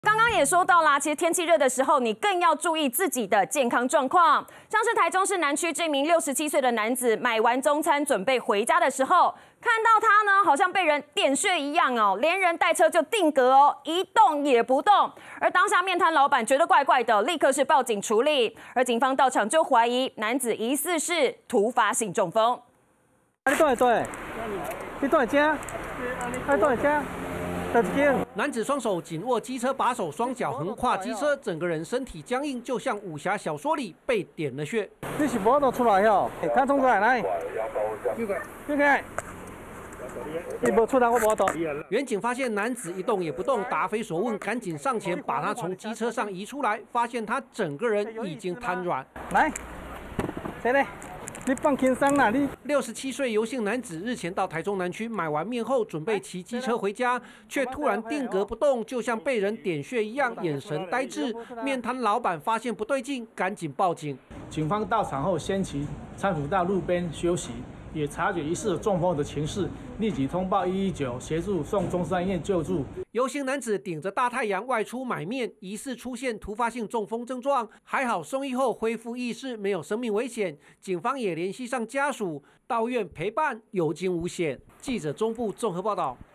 刚刚也说到啦，其实天气热的时候，你更要注意自己的健康状况。像是台中市南区这名67岁的男子，买完中餐准备回家的时候，看到他呢，好像被人点穴一样哦，连人带车就定格哦，一动也不动。而当下面摊老板觉得怪怪的，立刻是报警处理。而警方到场就怀疑男子疑似是突发性中风。 你倒来对，你倒来这，你倒来这。 男子双手紧握机车把手，双脚横跨机车，整个人身体僵硬，就像武侠小说里被点了穴。 你是无都出来哟？看冲出来来，进来。你无出来，我无动。 远警发现男子一动也不动，答非所问，赶紧上前把他从机车上移出来，发现他整个人已经瘫软。 来，谁呢？ 你放轻松啦！你 67岁尤姓男子日前到台中南区买完面后，准备骑机车回家，却突然定格不动，就像被人点穴一样，眼神呆滞。面摊老板发现不对劲，赶紧报警。 警方到场后，先期搀扶到路边休息，也察觉疑似中风的情势，立即通报119，协助送中山医院救助。 尤姓男子顶着大太阳外出买面，疑似出现突发性中风症状，还好送医后恢复意识，没有生命危险。警方也联系上家属到院陪伴，有惊无险。记者中部综合报道。